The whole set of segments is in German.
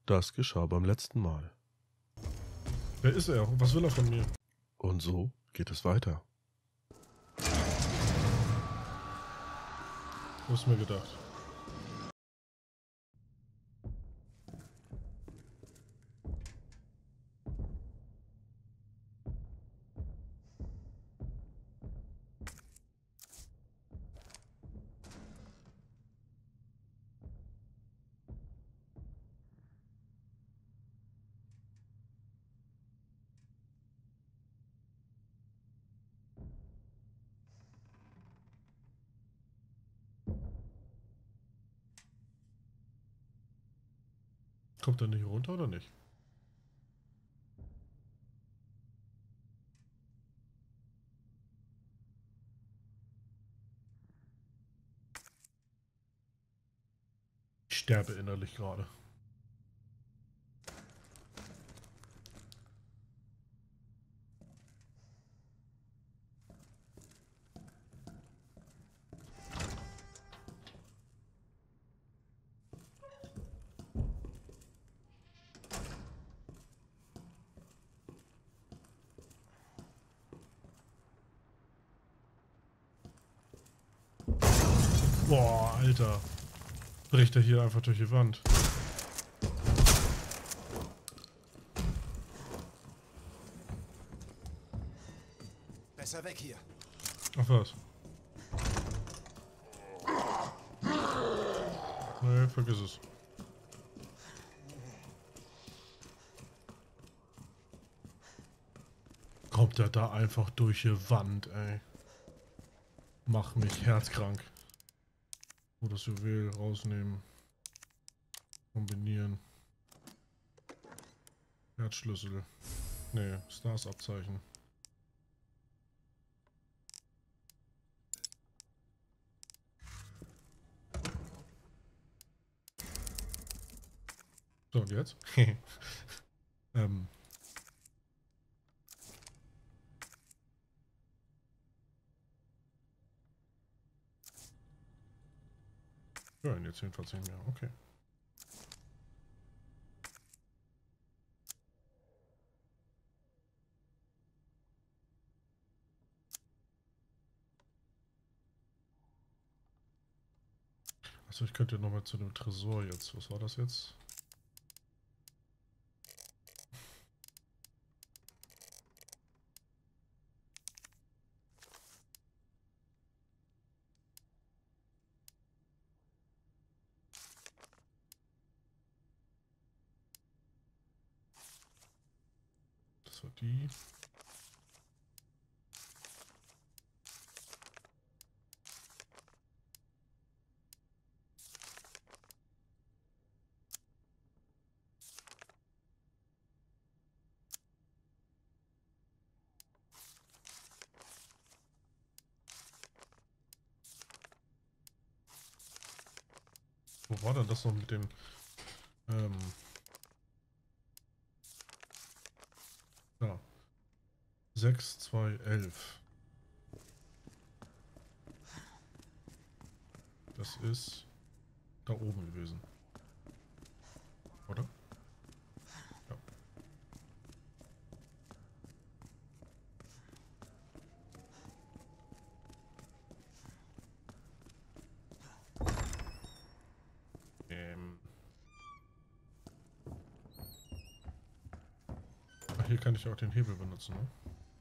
Das geschah beim letzten Mal. Wer ist er? Was will er von mir? Und so geht es weiter. Du hast mir gedacht. Kommt er nicht runter oder nicht? Ich sterbe innerlich gerade. Boah, Alter. Bricht er hier einfach durch die Wand. Besser weg hier. Ach was. Nee, vergiss es. Kommt er da einfach durch die Wand, ey. Mach mich herzkrank. Oh, das Juwel rausnehmen. Kombinieren. Herzschlüssel. Nee, Stars-Abzeichen. So, und jetzt? Ja, jetzt jedenfalls nicht mehr. Okay. Achso, ich könnte nochmal zu dem Tresor jetzt. Was war das jetzt? Das war die. Wo war denn das noch mit dem... ja. 6, 2, 11. Das ist da oben gewesen. Oder? Ja. Ach, hier kann ich auch den Hebel benutzen, ne?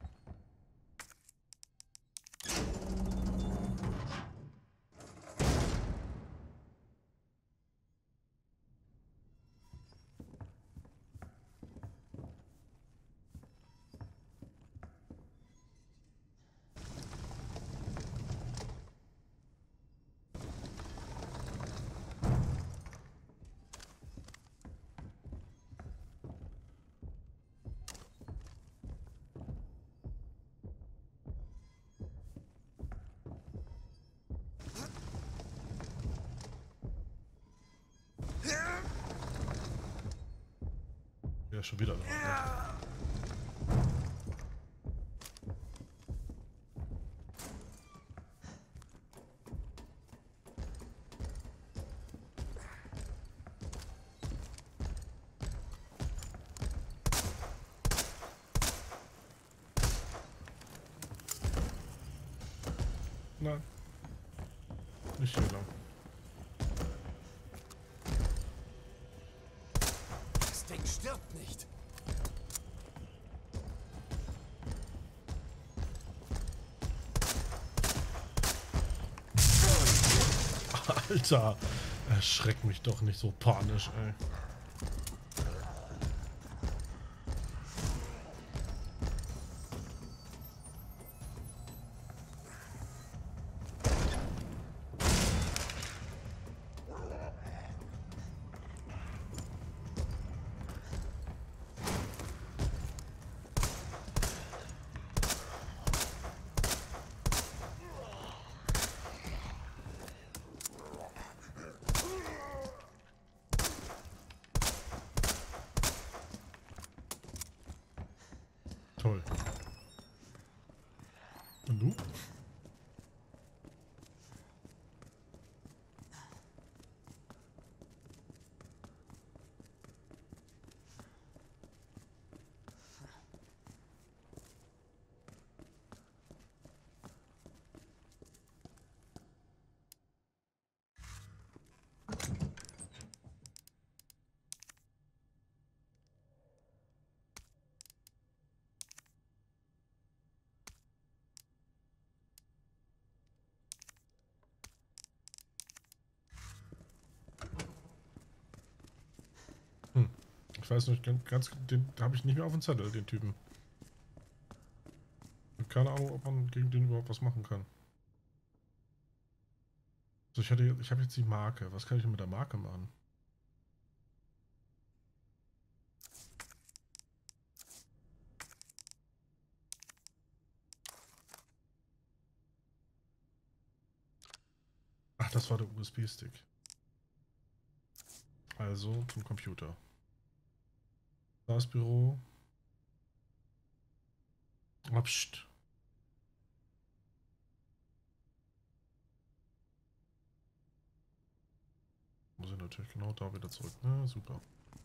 Ja, schon wieder. Nicht hier lang. Das Ding stirbt nicht. Alter, erschreck mich doch nicht so panisch, ey. Toll. Und du? Ich weiß nicht, den habe ich nicht mehr auf dem Zettel, den Typen. Keine Ahnung, ob man gegen den überhaupt was machen kann. So, ich habe jetzt die Marke. Was kann ich denn mit der Marke machen? Ach, das war der USB-Stick. Also zum Computer. Das Büro. Oh, pst. Muss ich natürlich genau da wieder zurück. Na, super.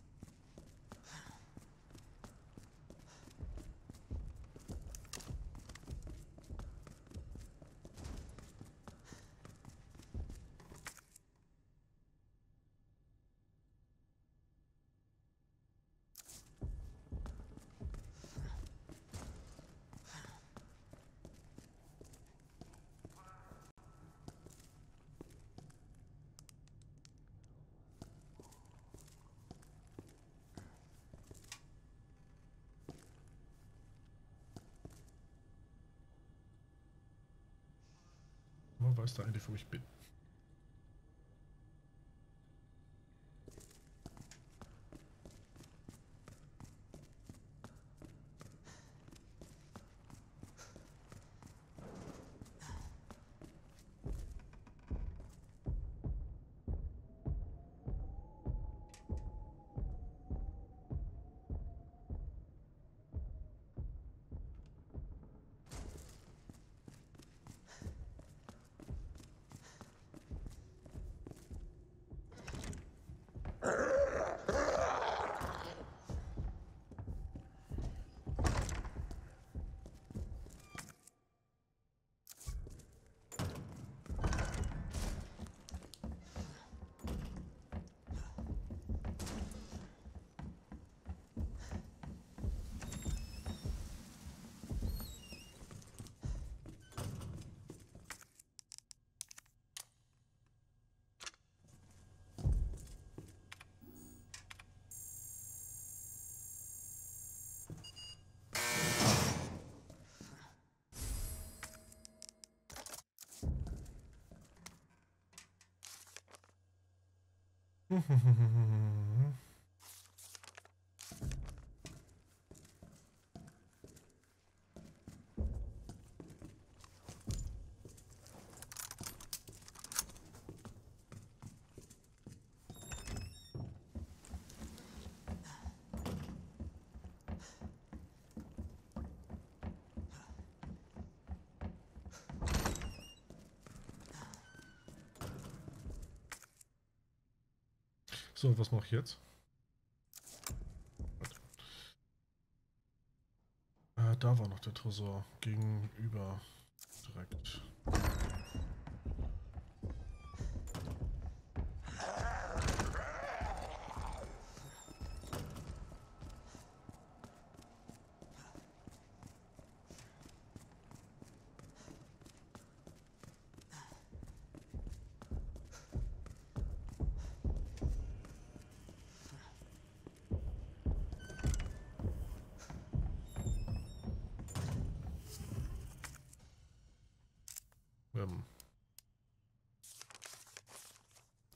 Man weiß da eigentlich, wo ich bin. So, was mache ich jetzt? Da war noch der Tresor. Gegenüber. Direkt.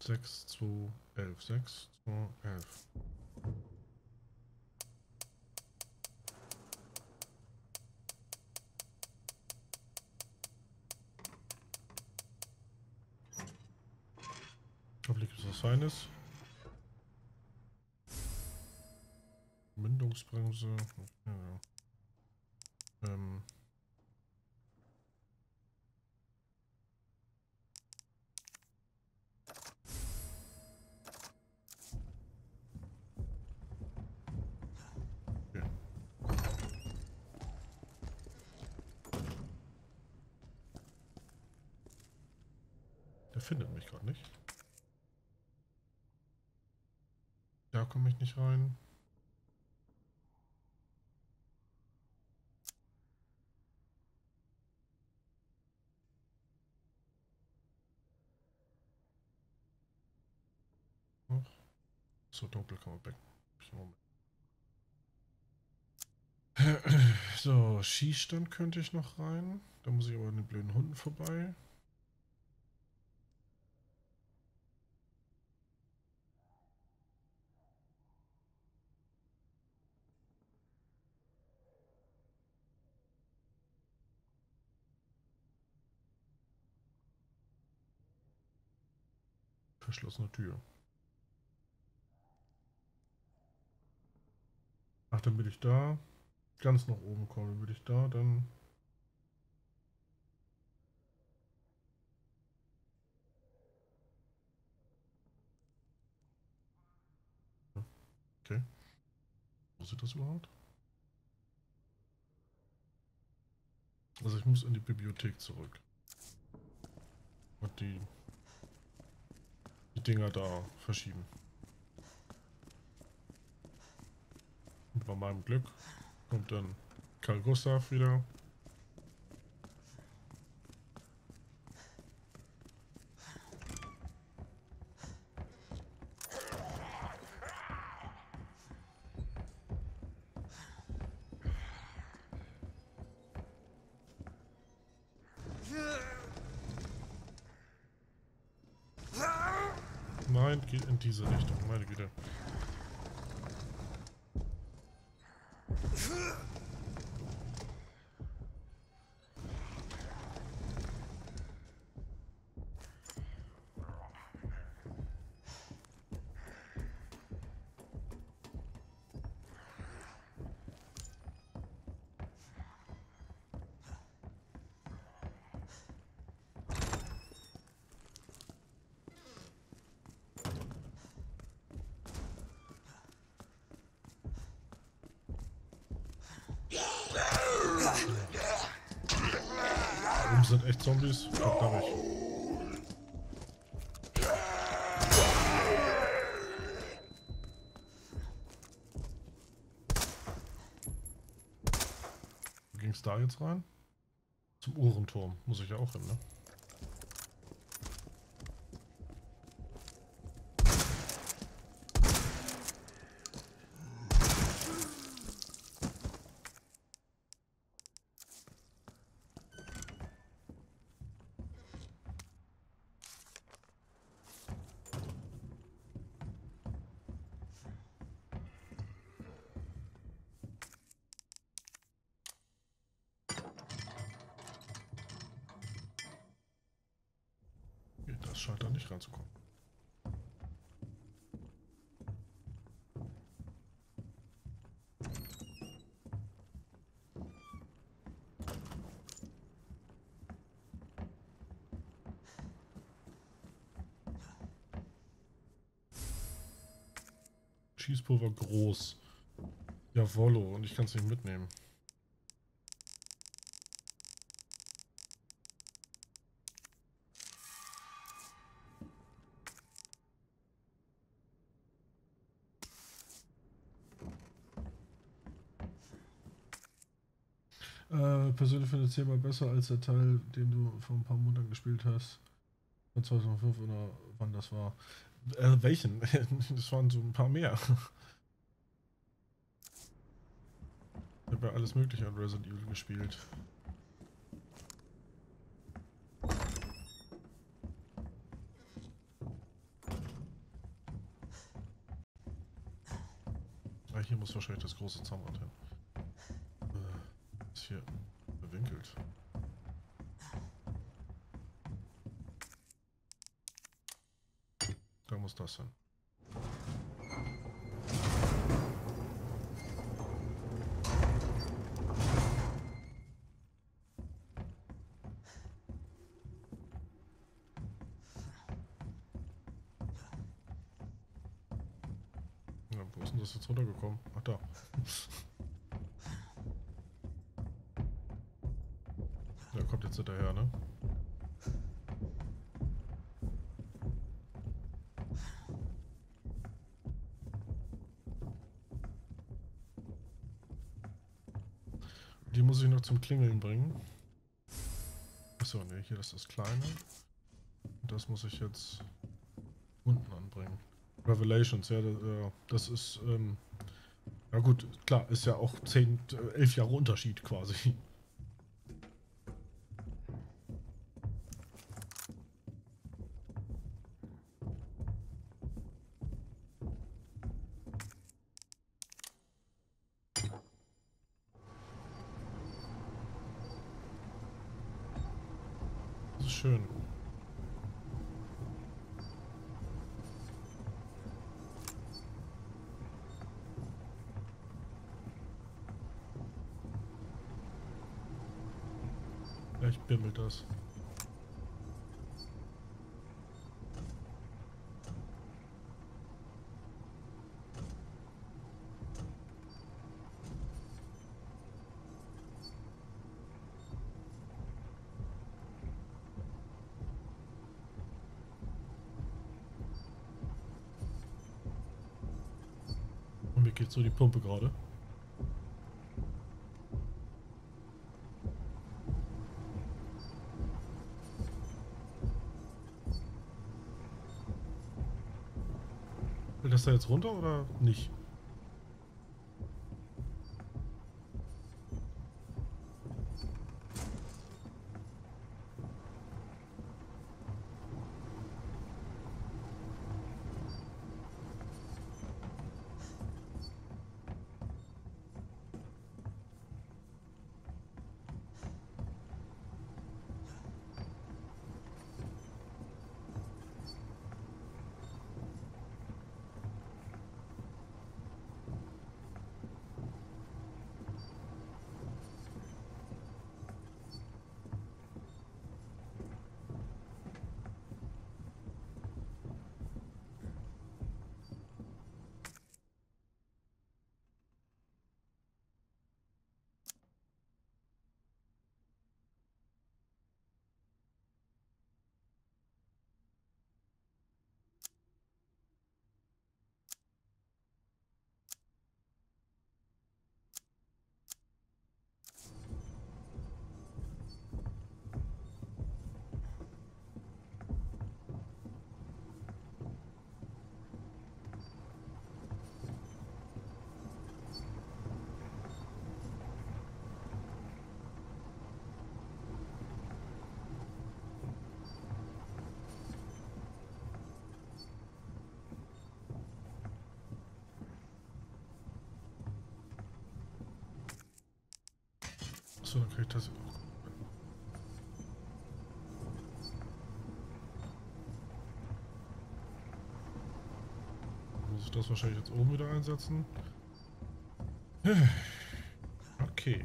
6, 2, 11. 6, 2, 11. Hoffentlich gibt es was Feines. Mündungsbremse. Ja. Okay. Der findet mich gerade nicht. Da komme ich nicht rein. Noch. So dunkel kann man weg. So, Schießstand könnte ich noch rein. Da muss ich aber an den blöden Hunden vorbei. Verschlossene Tür. Ach, dann bin ich da. Ganz nach oben kommen, dann bin ich da, dann... Okay. Wo sieht das überhaupt? Also ich muss in die Bibliothek zurück. Und die Dinger da verschieben. Und bei meinem Glück kommt dann Karl Gustav wieder. Nein, geht in diese Richtung, meine Güte. Oben sind echt Zombies. Verdammt. Wo ging es da jetzt rein? Zum Uhrenturm. Muss ich ja auch hin, ne? Das scheint da nicht ranzukommen. Schießpulver groß. Jawollo, und ich kann es nicht mitnehmen. Persönlich finde ich 10-mal besser als der Teil, den du vor ein paar Monaten gespielt hast. Von 2005 oder wann das war. Welchen? Das waren so ein paar mehr. Ich habe ja alles mögliche an Resident Evil gespielt. hier muss wahrscheinlich das große Zahnrad hin. Ist hier bewinkelt. Da muss das hin. Ja, wo ist denn das jetzt runtergekommen? Ach, da. Der kommt jetzt hinterher, ne? Die muss ich noch zum Klingeln bringen. Achso, ne, hier ist das Kleine. Und das muss ich jetzt unten anbringen. Revelations, ja, das ist, ja gut, klar, ist ja auch 10, 11 Jahre Unterschied quasi. Das ist schön. Vielleicht bimmelt das. Und mir geht so die Pumpe gerade. Will das da jetzt runter oder nicht? So, dann krieg ich das. Muss ich das wahrscheinlich jetzt oben wieder einsetzen? Okay.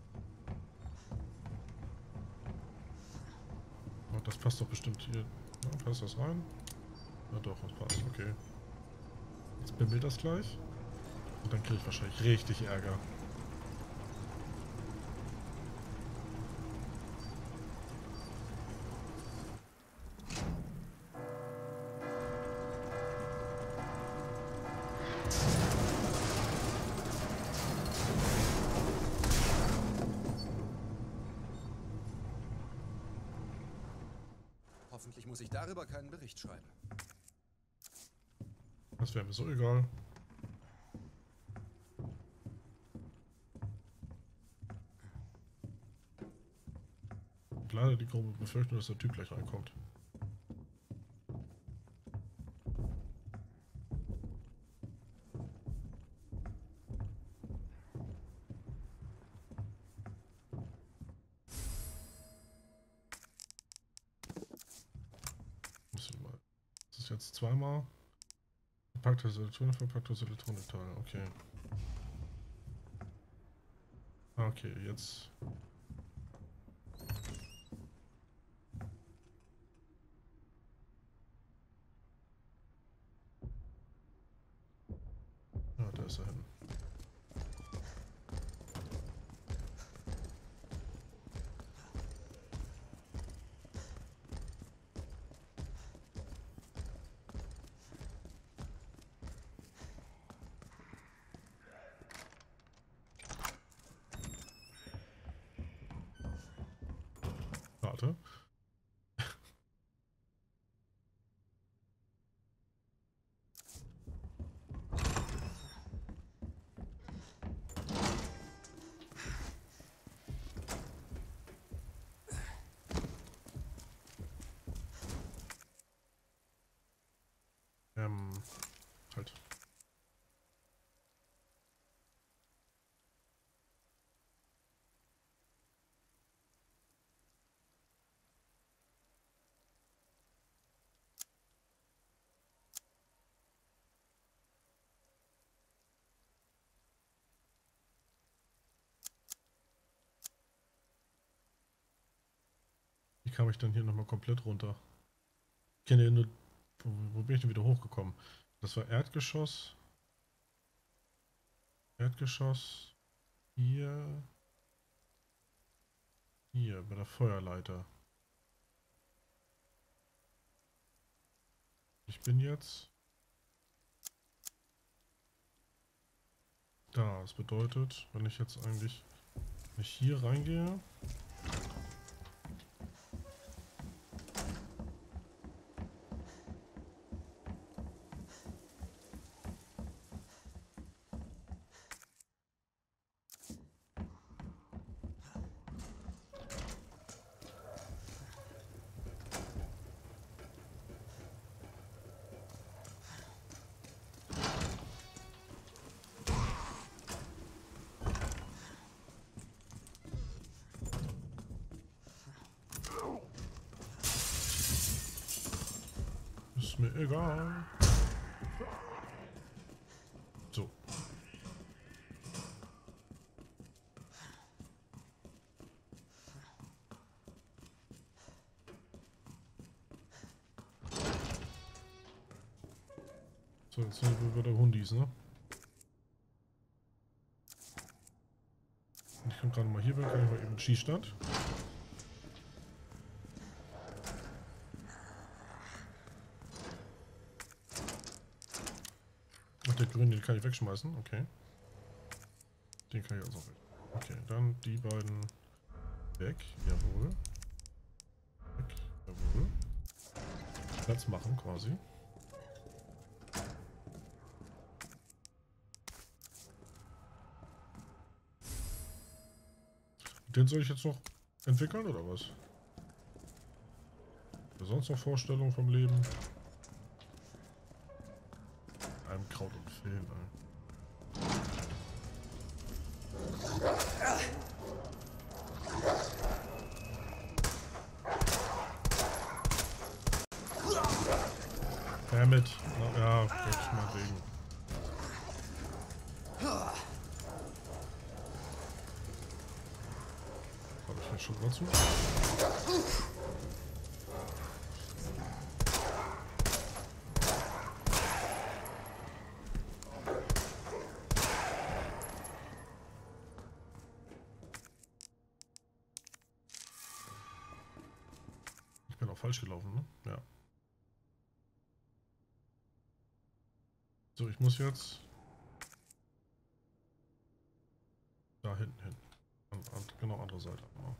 Oh, das passt doch bestimmt hier. Ja, passt das rein? Ja doch, das passt. Okay. Jetzt bimmelt das gleich. Und dann kriege ich wahrscheinlich richtig Ärger. Hoffentlich muss ich darüber keinen Bericht schreiben. Das wäre mir so egal. Und leider die grobe Befürchtung, dass der Typ gleich reinkommt. ist jetzt zweimal. Verpacktes Elektronik, verpacktes Elektronikteil. Okay. Okay, jetzt. Ja, da ist er hin. Warte. Halt. Wie kam ich dann hier nochmal komplett runter? Ich kenne ja nur. Wo bin ich denn wieder hochgekommen? Das war Erdgeschoss. Erdgeschoss. Hier. Hier, bei der Feuerleiter. Ich bin jetzt da. Das bedeutet, wenn ich jetzt eigentlich nicht hier reingehe. Ist mir egal. So. So, jetzt sind wir wieder Hundis, ne? Ich komme gerade mal hier weg, kann ich mal eben Schießstand. Ach, der grüne, den kann ich wegschmeißen, okay. Den kann ich also weg. Okay, dann die beiden weg, jawohl. Weg, jawohl. Platz machen quasi. Den soll ich jetzt noch entwickeln oder was? Oder sonst noch Vorstellungen vom Leben? Einem Kraut und Film, ey. Damit. Na, ja, gut, meinetwegen. Habe ich jetzt schon dazu? Ich bin auch falsch gelaufen, ne? Ja. So, ich muss jetzt da hinten hin. Genau andere Seite. Ja.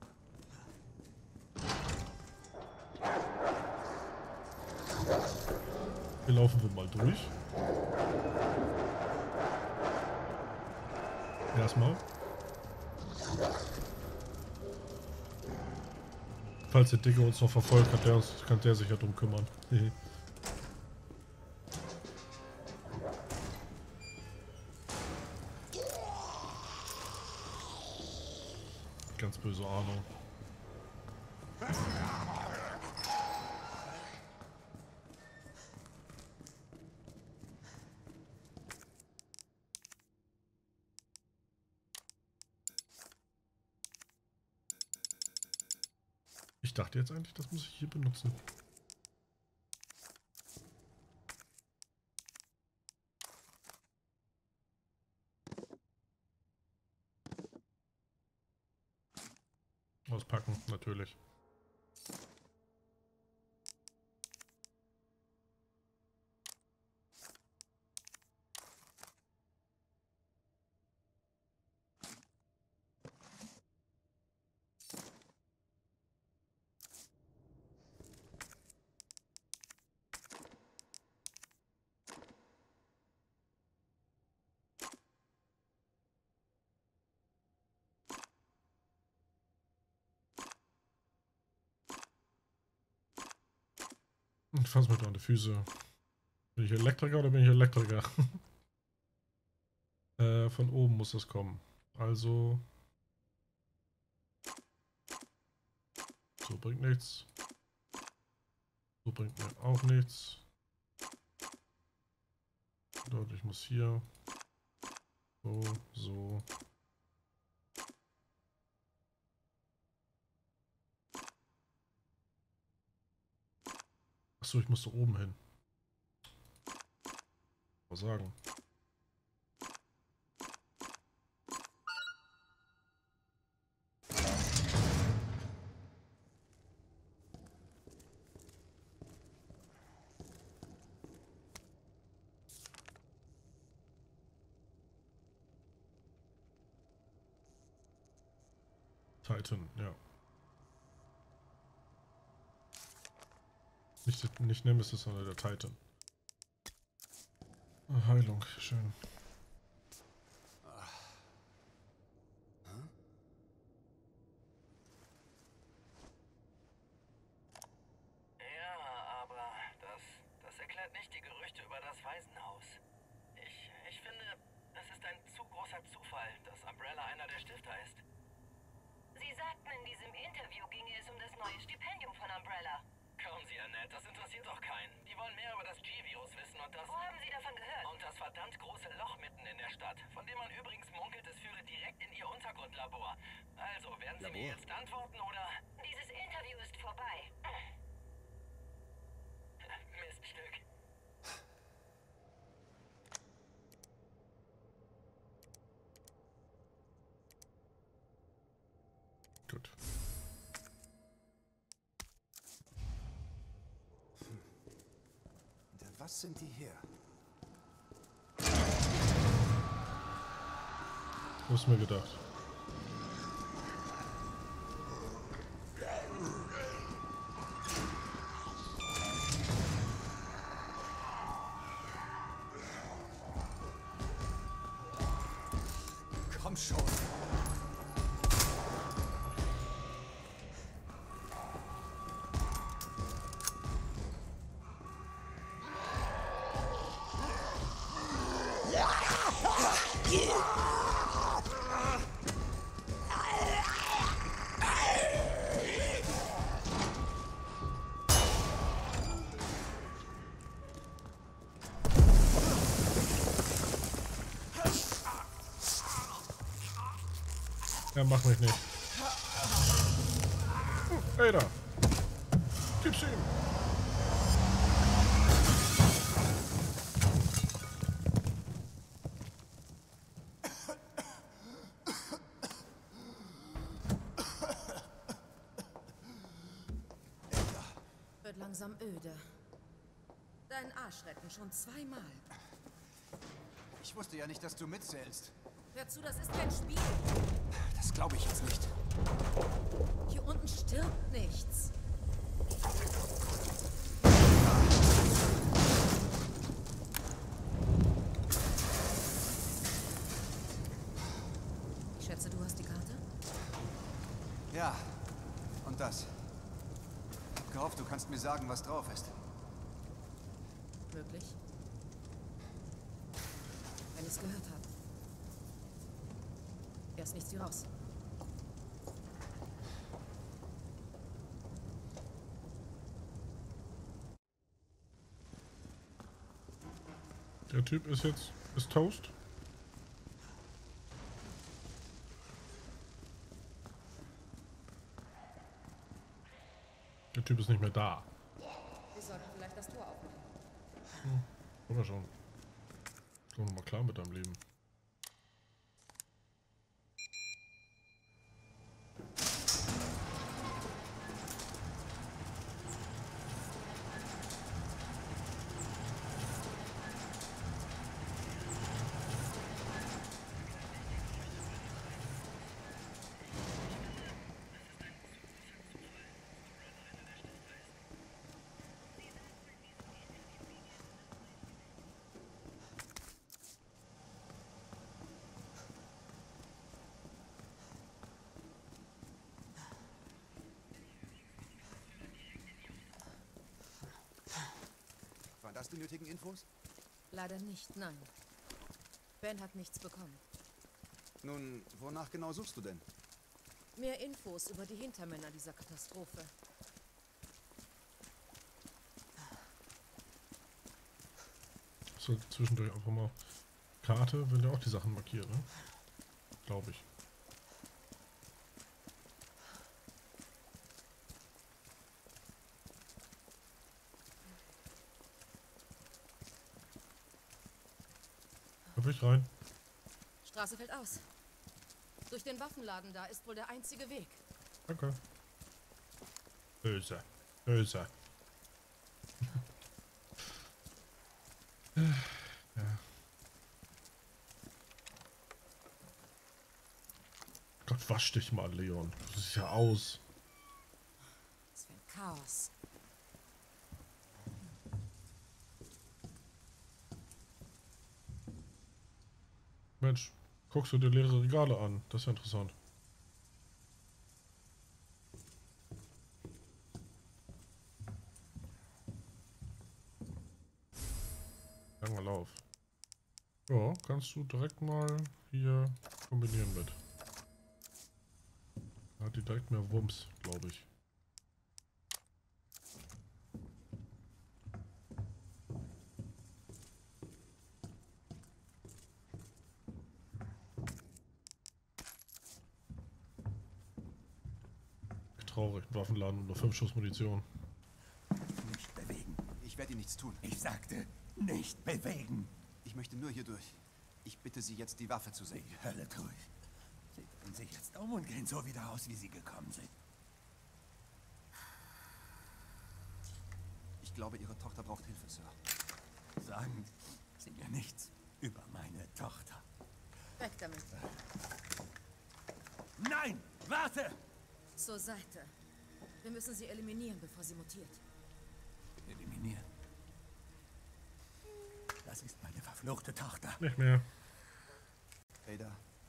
Hier laufen wir mal durch. Erstmal. Falls der Dicke uns noch verfolgt, kann der sich ja drum kümmern. Ganz böse Ahnung. Ich dachte jetzt eigentlich, das muss ich hier benutzen. Auspacken, natürlich. Und fass mir da an die Füße. Bin ich Elektriker oder bin ich Elektriker? Von oben muss das kommen. Also. So bringt nichts. So bringt mir auch nichts. Dort, ich muss hier. So, so. Achso, ich muss da oben hin. Was sagen? Titan, ja. Nicht Nemesis, sondern der Titan. Ah, Heilung, schön. Ja, aber das erklärt nicht die Gerüchte über das Waisenhaus. Ich finde, es ist ein zu großer Zufall, dass Umbrella einer der Stifter ist. Sie sagten, in diesem Interview ginge es um das neue Stipendium von Umbrella. Kommen Sie, Annette, das interessiert doch keinen. Die wollen mehr über das G-Virus wissen und das... Wo haben Sie davon gehört? Und das verdammt große Loch mitten in der Stadt, von dem man übrigens munkelt, es führe direkt in Ihr Untergrundlabor. Also, werden Sie mir jetzt antworten oder... Dieses Interview ist vorbei. Miststück. Gut. Hinter was sind die her? Hast mir gedacht. Komm schon. Ja, mach mich nicht. Hey da. Gib's ihm. Wird langsam öde. Deinen Arsch retten schon zweimal. Ich wusste ja nicht, dass du mitzählst. Hör zu, das ist kein Spiel. Das glaube ich jetzt nicht. Hier unten stirbt nichts. Ich schätze, du hast die Karte? Ja. Und das. Ich hab gehofft, du kannst mir sagen, was drauf ist. Möglich. Wenn ich es gehört habe. Erst nichts wie raus. Der Typ ist Toast. Der Typ ist nicht mehr da. Wir sollten vielleicht das Tor aufmachen. Oder schon. Komm doch mal klar mit deinem Leben. Waren das die nötigen Infos? Leider nicht, nein. Ben hat nichts bekommen. Nun, wonach genau suchst du denn? Mehr Infos über die Hintermänner dieser Katastrophe. So zwischendurch einfach mal Karte, wenn der auch die Sachen markiert, ne? Glaube ich. Hab ich rein. Straße fällt aus. Durch den Waffenladen da ist wohl der einzige Weg. Danke. Böse. Böse. Ja. Gott, wasch dich mal, Leon. Du siehst ja aus. Was für ein Chaos. Mensch, guckst du dir leere Regale an? Das ist ja interessant. Langer Lauf. Ja, kannst du direkt mal hier kombinieren mit. Da hat die direkt mehr Wumms, glaube ich. Traurig, Waffenladen und nur 5 Schuss Munition. Nicht bewegen. Ich werde Ihnen nichts tun. Ich sagte, nicht bewegen. Ich möchte nur hier durch. Ich bitte Sie jetzt, die Waffe zu sehen. Die Hölle tue ich. Sie drehen sich jetzt um und gehen so wieder aus, wie sie gekommen sind. Ich glaube, Ihre Tochter braucht Hilfe, Sir. Sagen Sie mir nichts über meine Tochter. Weg damit. Nein! Warte! Zur Seite. Wir müssen sie eliminieren, bevor sie mutiert. Eliminieren. Das ist meine verfluchte Tochter. Nicht mehr. Ada,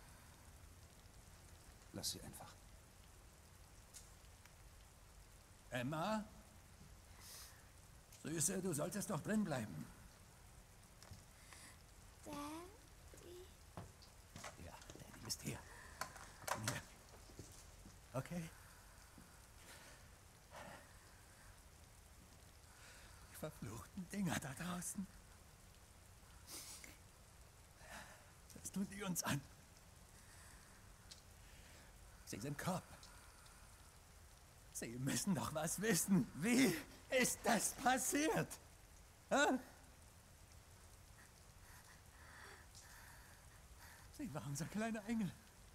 lass sie einfach. Emma? Süße, du solltest doch drin bleiben. Daddy. Ja, Daddy ist hier. Komm hier. Okay. Die verfluchten Dinger da draußen. Das tun die uns an. Sie sind Cop. Sie müssen doch was wissen. Wie ist das passiert? Hä? Sie war unser kleiner Engel.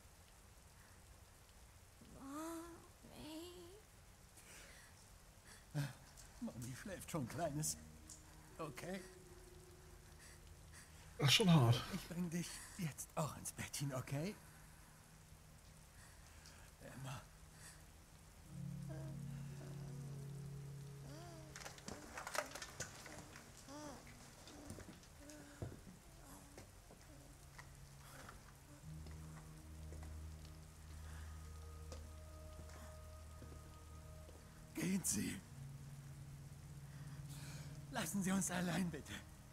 Mami schläft schon, Kleines. Okay, Das ist schon hart. ich bring dich jetzt auch ins Bettchen, okay? Emma. Gehen Sie. Lassen Sie uns allein, bitte.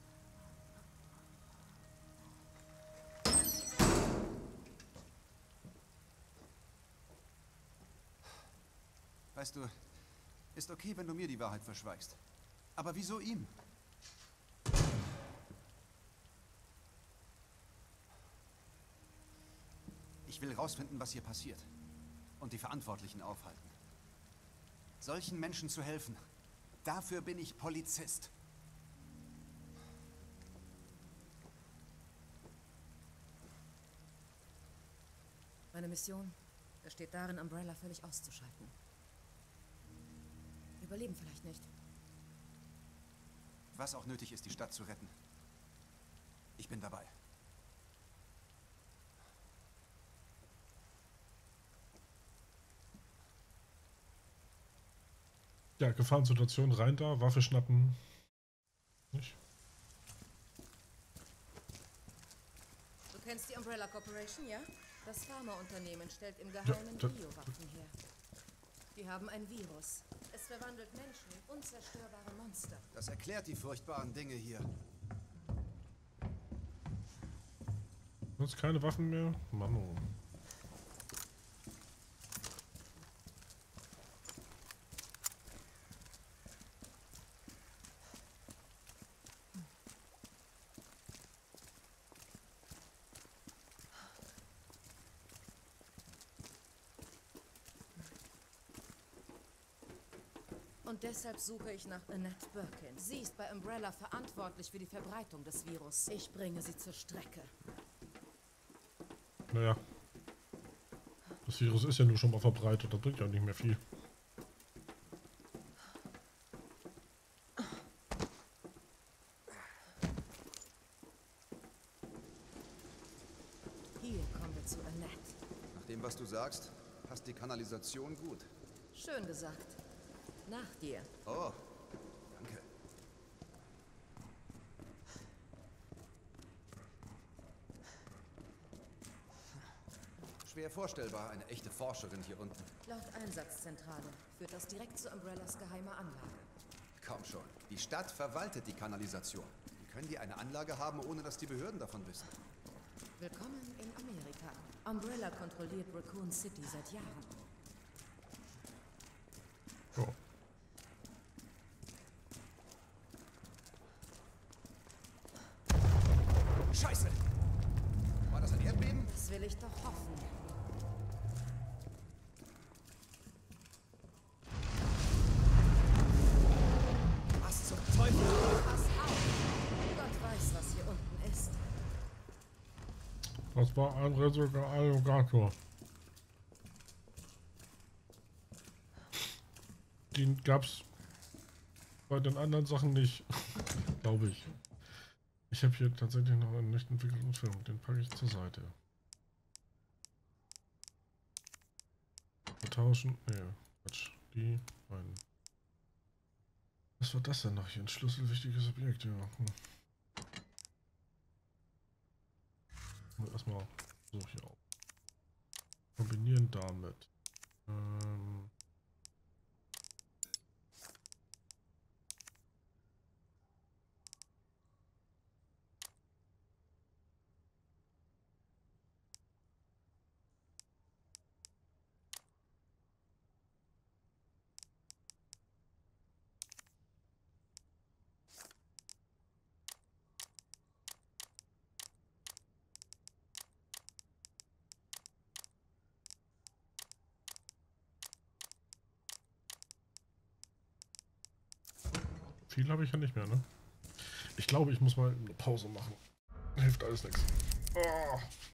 Weißt du, ist okay, wenn du mir die Wahrheit verschweigst. Aber wieso ihm? Ich will rausfinden, was hier passiert. Und die Verantwortlichen aufhalten. solchen Menschen zu helfen. Dafür bin ich Polizist. Meine Mission besteht darin, Umbrella völlig auszuschalten. Wir überleben vielleicht nicht. Was auch nötig ist, die Stadt zu retten. Ich bin dabei. Ja, Gefahrensituation, rein da, Waffe schnappen. Nicht? Du kennst die Umbrella Corporation, ja? Das Pharmaunternehmen stellt im Geheimen Biowaffen her. Die haben ein Virus. Es verwandelt Menschen in unzerstörbare Monster. Das erklärt die furchtbaren Dinge hier. Sonst keine Waffen mehr? Mann, oh. Und deshalb suche ich nach Annette Birkin. Sie ist bei Umbrella verantwortlich für die Verbreitung des Virus. Ich bringe sie zur Strecke. Naja. Das Virus ist ja nur schon mal verbreitet, das bringt ja nicht mehr viel. Hier kommen wir zu Annette. Nach dem, was du sagst, passt die Kanalisation gut. Schön gesagt. Nach dir. Oh, danke. Schwer vorstellbar, eine echte Forscherin hier unten. Laut Einsatzzentrale führt das direkt zu Umbrellas geheimer Anlage. Kaum schon. Die Stadt verwaltet die Kanalisation. Wie können die eine Anlage haben, ohne dass die Behörden davon wissen? Willkommen in Amerika. Umbrella kontrolliert Raccoon City seit Jahren. Ja. Scheiße! War das ein Erdbeben? Das will ich doch hoffen. Was zum Teufel? Pass auf! Gott weiß, was hier unten ist. Das war ein Resonator. Den gab's bei den anderen Sachen nicht, glaube ich. Ich habe hier tatsächlich noch einen nicht entwickelten Film, den packe ich zur Seite. Vertauschen, ne, Quatsch, die beiden. Was war das denn noch hier? Ein schlüsselwichtiges Objekt, ja. Erstmal so hier auf. Kombinieren damit. Viel habe ich ja nicht mehr, ne? Ich glaube, ich muss mal eine Pause machen. Hilft alles nichts. Oh.